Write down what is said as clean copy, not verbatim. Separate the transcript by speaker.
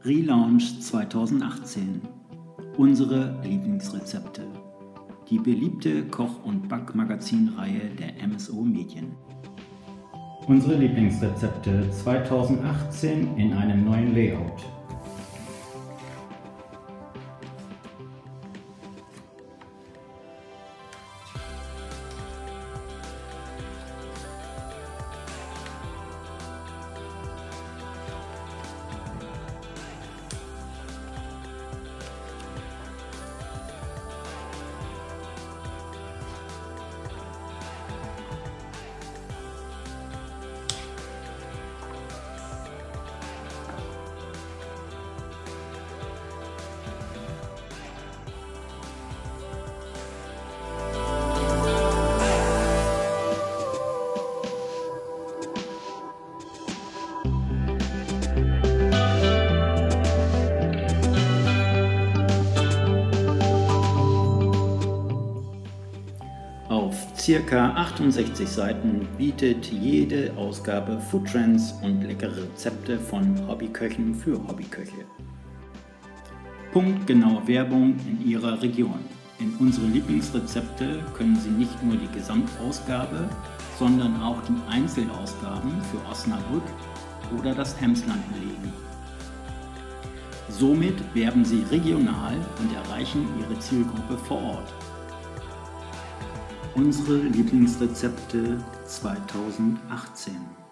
Speaker 1: Relaunch 2018. Unsere Lieblingsrezepte. Die beliebte Koch- und Backmagazinreihe der MSO Medien. Unsere Lieblingsrezepte 2018 in einem neuen Layout. Auf ca. 68 Seiten bietet jede Ausgabe Foodtrends und leckere Rezepte von Hobbyköchen für Hobbyköche. Punktgenaue Werbung in Ihrer Region. In unsere Lieblingsrezepte können Sie nicht nur die Gesamtausgabe, sondern auch die Einzelausgaben für Osnabrück oder das Emsland belegen. Somit werben Sie regional und erreichen Ihre Zielgruppe vor Ort. Unsere Lieblingsrezepte 2018.